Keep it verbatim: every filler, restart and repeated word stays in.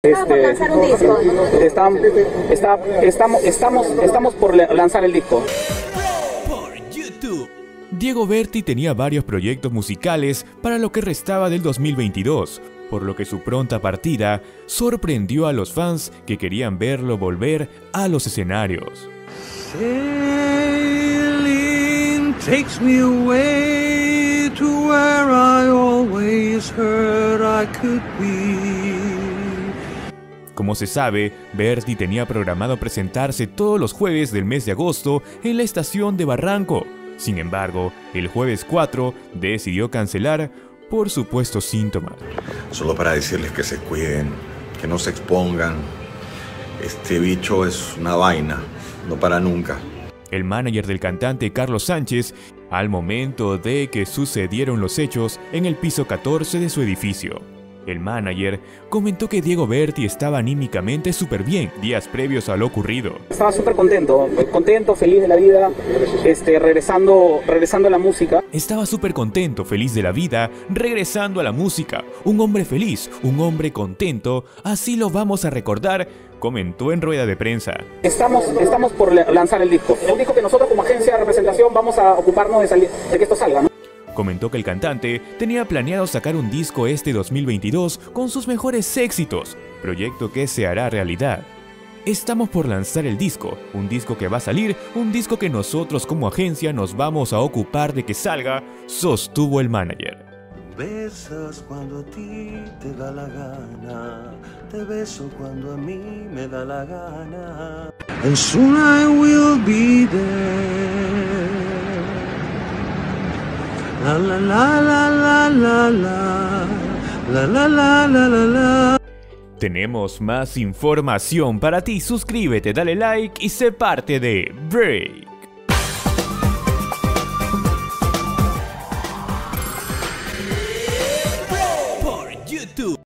Estamos por lanzar un disco. Está, está, estamos, estamos, estamos por lanzar el disco. Por YouTube. Diego Berti tenía varios proyectos musicales para lo que restaba del dos mil veintidós, por lo que su pronta partida sorprendió a los fans que querían verlo volver a los escenarios. Sailing takes me away to where I always heard I could be. Como se sabe, Berti tenía programado presentarse todos los jueves del mes de agosto en la estación de Barranco. Sin embargo, el jueves cuatro decidió cancelar por supuestos síntomas. Solo para decirles que se cuiden, que no se expongan. Este bicho es una vaina, no para nunca. El manager del cantante Carlos Sánchez, al momento de que sucedieron los hechos en el piso catorce de su edificio. El manager comentó que Diego Berti estaba anímicamente súper bien días previos a lo ocurrido. Estaba súper contento, contento, feliz de la vida, este, regresando, regresando a la música. Estaba súper contento, feliz de la vida, regresando a la música. Un hombre feliz, un hombre contento, así lo vamos a recordar, comentó en rueda de prensa. Estamos, estamos por lanzar el disco. El disco que nosotros como agencia de representación vamos a ocuparnos de, salir, de que esto salga, ¿no? Comentó que el cantante tenía planeado sacar un disco este dos mil veintidós con sus mejores éxitos, proyecto que se hará realidad. Estamos por lanzar el disco, un disco que va a salir, un disco que nosotros como agencia nos vamos a ocupar de que salga, sostuvo el manager. Besas cuando a ti te da la gana, te beso cuando a mí me da la gana. And soon I will be there. La la la la la la la la la la la la la. Tenemos más información para ti, suscríbete, dale like y sé parte de Brave.